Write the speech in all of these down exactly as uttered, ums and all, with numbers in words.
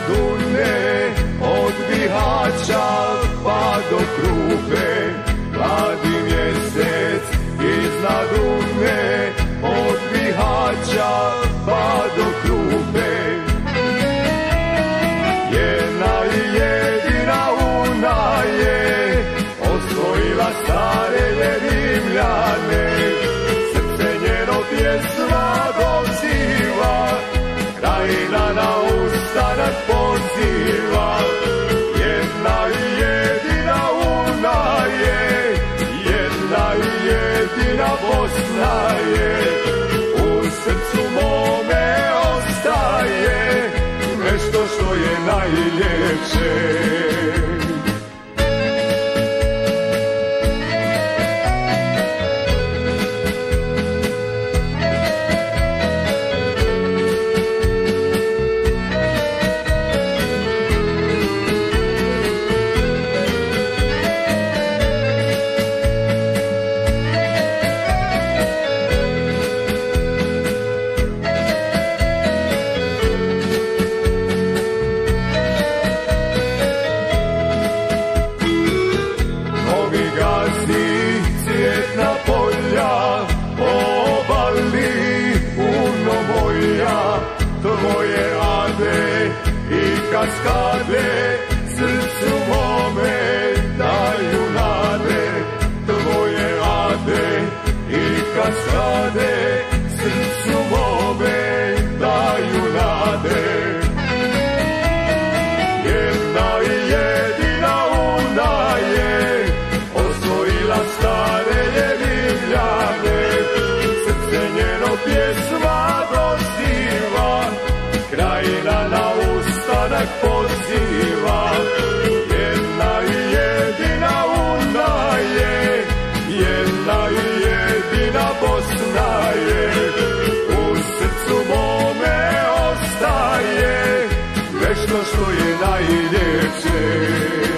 Dune, od Bihaća pa do Krupe, mladi mjesec iznad Dune, od Bihaća pa do Krupe. Jedna i jedina Una je osvojila stare Rimljane, srce njeno pjesma doziva, krajina na ustanak poziva. Jedna i jedina Una je, jedna i jedina Bosna je, u srcu mome ostaje nešto što je najljepše. Cvjetna polja, obali puno moja, tvoje ade i kaskade srcu mome daju nade. Tvoje ade i kaskade srcu mome daju nade. Jedna i jedina Una je osvojila stare Rimljane, srce njeno pjesma doziva, krajina na ustanak poziva. Jedna i jedina Una je, jedna i jedina Bosna je, u srcu mome ostaje nešto što je najljepše.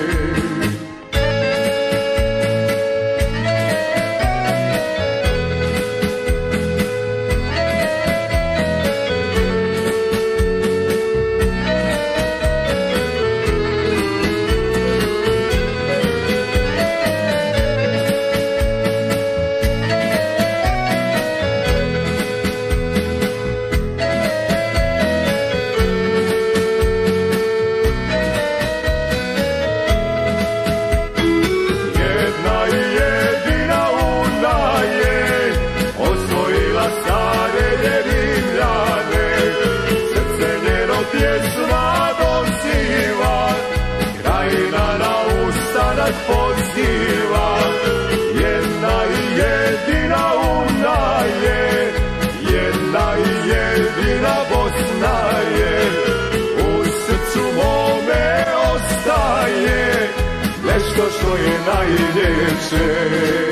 Pjesma doziva, krajina na ustanak poziva. Jedna i jedina Una je, jedna i jedina Bosna je, u srcu mome ostaje nešto što je najljepše.